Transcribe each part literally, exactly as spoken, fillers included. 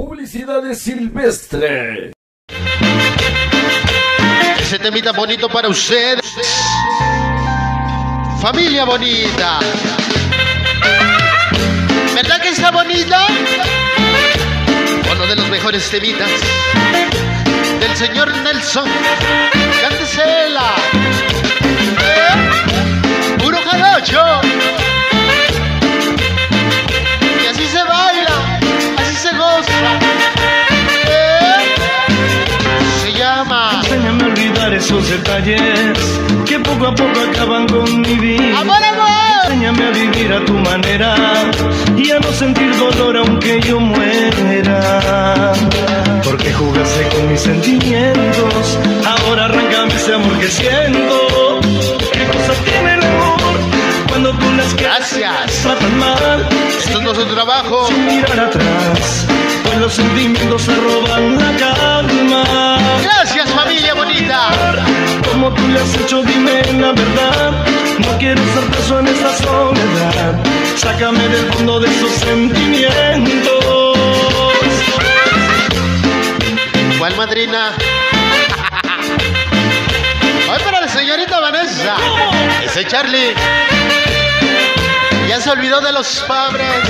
Publicidades Silvestre. Ese temita bonito para ustedes. Familia bonita. ¿Verdad que está bonita? Uno de los mejores temitas del señor Nelson. Cántesela. ¿Eh? Puro jarocho. Y así se baila, así se goza. ¿Eh? Se llama. Enséñame a olvidar esos detalles que poco a poco acaban con mi vida. ¡Amor, amor! Enséñame a vivir a tu manera y a no sentir dolor aunque yo muera. Porque jugaste con mis sentimientos, ahora arráncame ese amor que siento. ¿Qué cosa tiene el amor cuando tú las Gracias. tratan mal? Esto es nuestro trabajo. Sin mirar atrás, pues los sentimientos se roban la calma. Gracias, familia bonita. Como tú le has hecho, dime la verdad. No quiero ser preso en esta soledad. Sácame del fondo de esos sentimientos. ¿Cuál madrina? Hoy para la señorita Vanessa. Ese Charlie ya se olvidó de los pobres.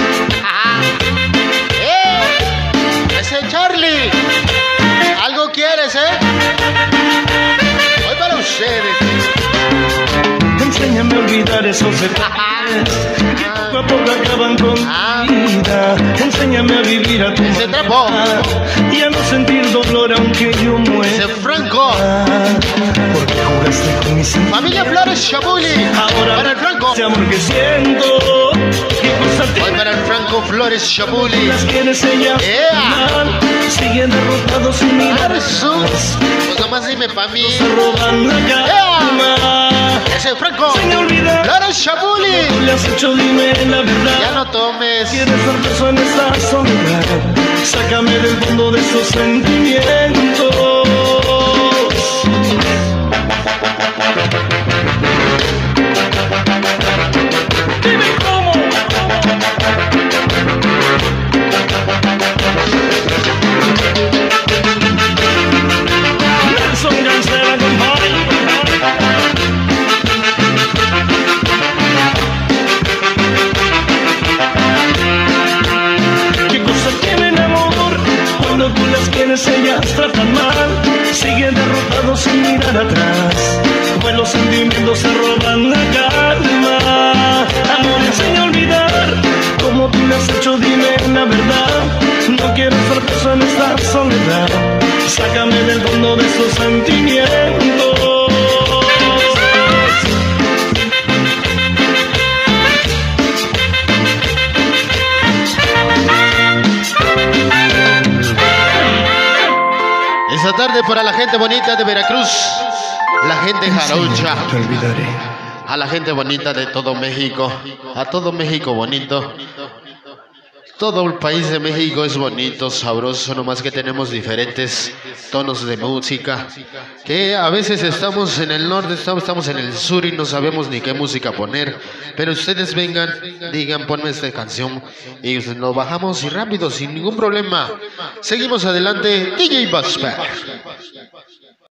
¡Eh! Ese Charlie. Algo quieres, ¿eh? Hoy para ustedes. Enséñame a olvidar esos detalles que poco a poco acaban con mi vida. Enséñame a vivir a tu Ese trapo. manera y a no sentir dolor aunque yo Ese muera. Franco. Porque jugaste con mis sentimientos. Familia Flores Chabuli. Ahora Para el Franco. ese amor que siento. ¿Qué cosa Hoy tiene? para el Franco Flores Chabuli. Las quieres ella Yeah. mal, siguen derrotados sin mirar Arzu. atrás. Pues nomás dime pa' mí. Se roban la calma. Ese Franco. Sin olvidar, Flores tú Chabuli. le has hecho, dime la verdad. Ya no tomes. Quieres ser preso en esta soledad. Sácame del fondo de esos sentimientos. Dime cómo. Nelson Cancela, compadre. ¿Qué cosa tiene el amor cuando tú las quieres, ellas tratan mal? Siguen derrotados sin mirar atrás, pues los sentimientos se roban la calma. Amor, enseña a olvidar como tú le has hecho, dime la verdad. No quiero ser preso en esta soledad. Sácame del fondo de esos sentimientos. Esta tarde para la gente bonita de Veracruz, la gente jarocha, Te olvidaré. a la gente bonita de todo México, a todo México bonito. Todo el país de México es bonito, sabroso, nomás que tenemos diferentes tonos de música, que a veces estamos en el norte, estamos, estamos en el sur y no sabemos ni qué música poner, pero ustedes vengan, digan, ponme esta canción y nos bajamos y rápido, sin ningún problema. Seguimos adelante, D J Basper.